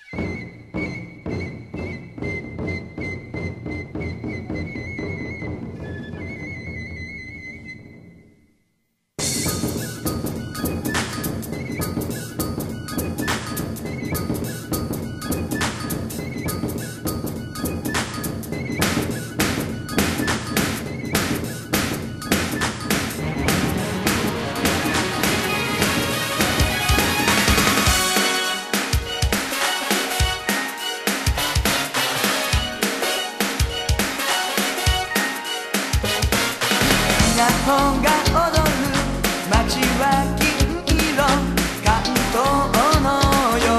が踊る街は金色関東の夜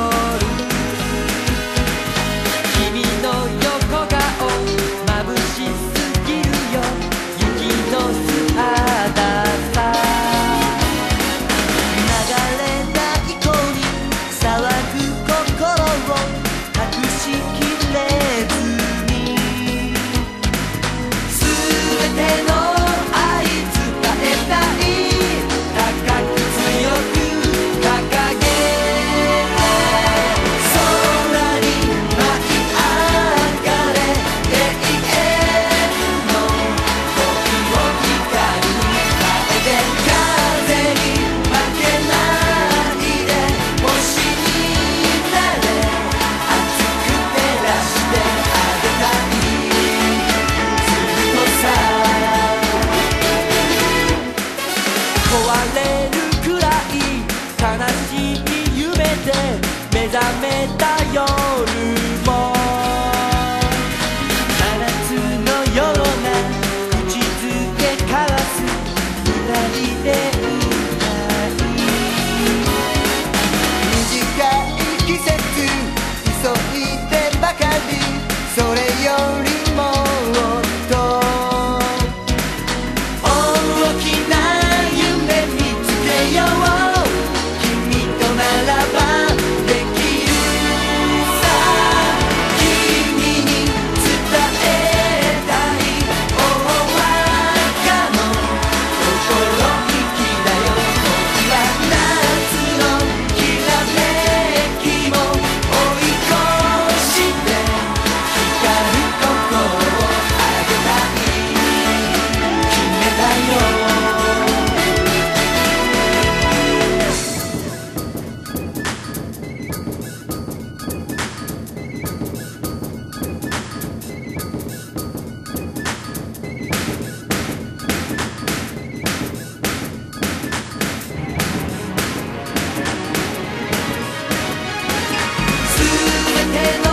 君の横顔眩しすぎるよ雪の素肌さ流れない子に騒ぐ心を隠しきれずに全ての目覚めた夜も真夏のような口づけ交わす二人でいたい短い季節急いでばかりそれよりもっと大きな夢見つけよう君とならば全ての